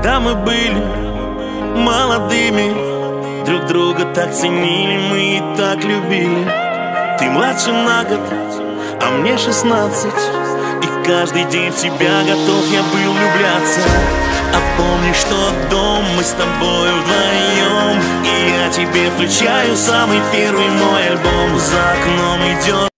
Когда мы были молодыми, друг друга так ценили, мы и так любили. Ты младше на год, а мне 16, и каждый день в тебя готов я был влюбляться. А помнишь тот дом, мы с тобой вдвоем, и я тебе включаю самый первый мой альбом. За окном идет